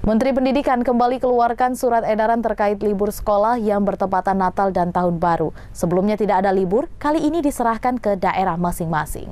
Menteri Pendidikan kembali keluarkan surat edaran terkait libur sekolah yang bertepatan Natal dan Tahun Baru. Sebelumnya tidak ada libur, kali ini diserahkan ke daerah masing-masing.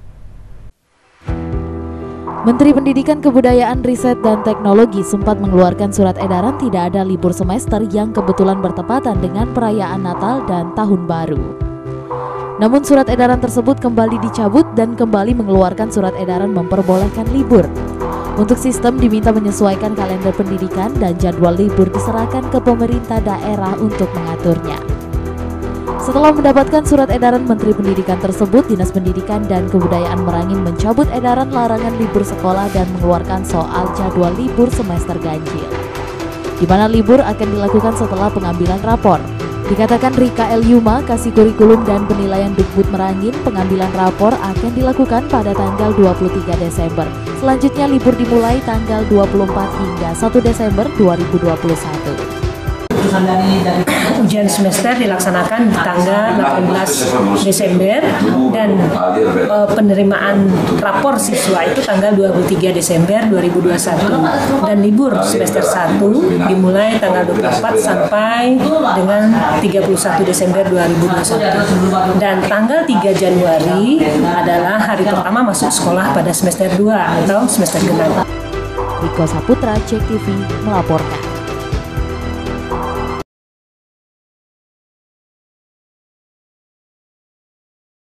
Menteri Pendidikan, Kebudayaan, Riset, dan Teknologi sempat mengeluarkan surat edaran tidak ada libur semester yang kebetulan bertepatan dengan perayaan Natal dan Tahun Baru. Namun surat edaran tersebut kembali dicabut dan kembali mengeluarkan surat edaran memperbolehkan libur. Untuk sistem diminta menyesuaikan kalender pendidikan dan jadwal libur diserahkan ke pemerintah daerah untuk mengaturnya. Setelah mendapatkan surat edaran Menteri Pendidikan tersebut, Dinas Pendidikan dan Kebudayaan Merangin mencabut edaran larangan libur sekolah dan mengeluarkan soal jadwal libur semester ganjil, di mana libur akan dilakukan setelah pengambilan rapor. Dikatakan Rika L. Yuma, Kasih Kurikulum dan Penilaian Dikbud Merangin, pengambilan rapor akan dilakukan pada tanggal 23 Desember. Selanjutnya libur dimulai tanggal 24 hingga 1 Desember 2021. Ujian semester dilaksanakan di tanggal 18 Desember dan penerimaan rapor siswa itu tanggal 23 Desember 2021 dan libur semester 1 dimulai tanggal 24 sampai dengan 31 Desember 2021 dan tanggal 3 Januari adalah hari pertama masuk sekolah pada semester 2 atau semester genap. Riko Saputra, CEK TV melaporkan.